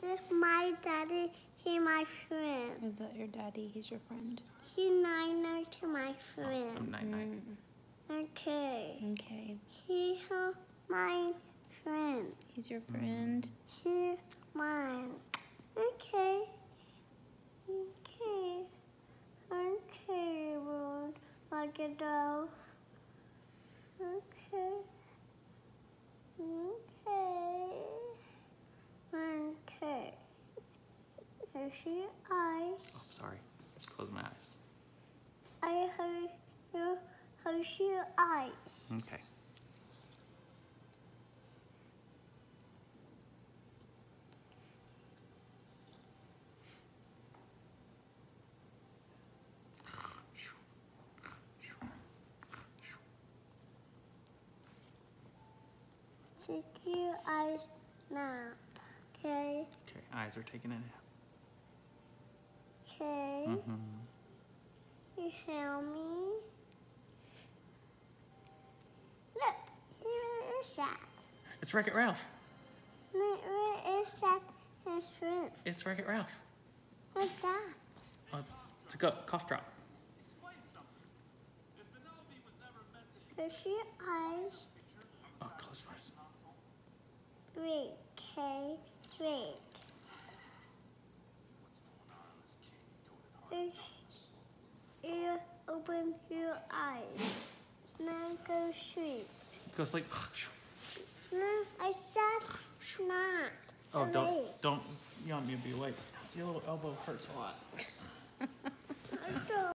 This is my daddy. He's my friend. Is that your daddy? He's your friend. He's Niner to my friend. I'm Night-Night. Okay. Okay. He's my friend. He's your friend. He's mine. Okay. Okay. Okay, Rose. Like a doll. Okay. Okay. Okay. Here's your eyes. Oh, sorry. Close my eyes. I heard you. Here's your eyes. Okay. Take your eyes now. Okay. Okay, eyes are taking a nap. Okay. You help me. Look, here is that. It's Wreck-It Ralph. Where is that? His friend. It's Wreck-It Ralph. What's that? It's a cough drop. Here's your eyes. Oh, close my eyes. Break, okay? Break. You open your eyes. Now go sleep. It goes like. No, I said not. Oh, Awake. don't. You want me to be awake? Your little elbow hurts a lot. I don't.